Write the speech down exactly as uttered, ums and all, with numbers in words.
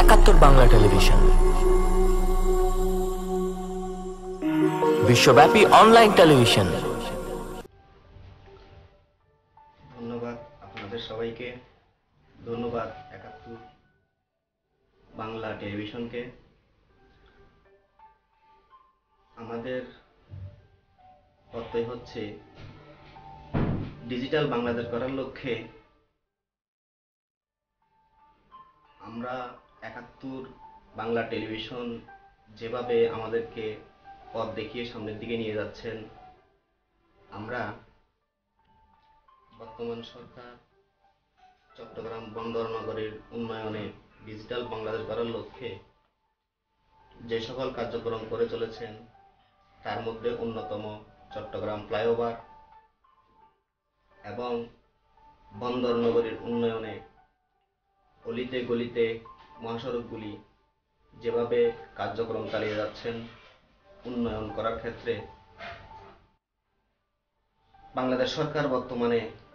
একাত্তর বাংলা টেলিভিশন, বিশ্বব্যাপী online television. ধন্যবাদ আপনাদের সবাইকে, ধন্যবাদ একাত্তর বাংলা টেলিভিশনকে। আমাদের প্রত্যয় হচ্ছে ডিজিটাল বাংলাদেশ গড়ার লক্ষ্যে আমরা একাত্তর বাংলা টেলিভিশন যেভাবে আমাদেরকে পথ দেখিয়ে সামনের দিকে নিয়ে যাচ্ছেন, আমরা বর্তমান সরকার চট্টগ্রাম বন্দর নগরীর উন্নয়নে ডিজিটাল বাংলাদেশ গড়ার লক্ষ্যে যে সকল কার্যক্রম করে চলেছেন তার মধ্যে অন্যতম চট্টগ্রাম ফ্লাইওভার এবং বন্দর নগরীর উন্নয়নে অলিতে গলিতে মহাসড়কগুলি যেভাবে কার্যক্রম চালিয়ে যাচ্ছেন উন্নয়ন করার ক্ষেত্রে, বাংলাদেশ সরকার বর্তমানে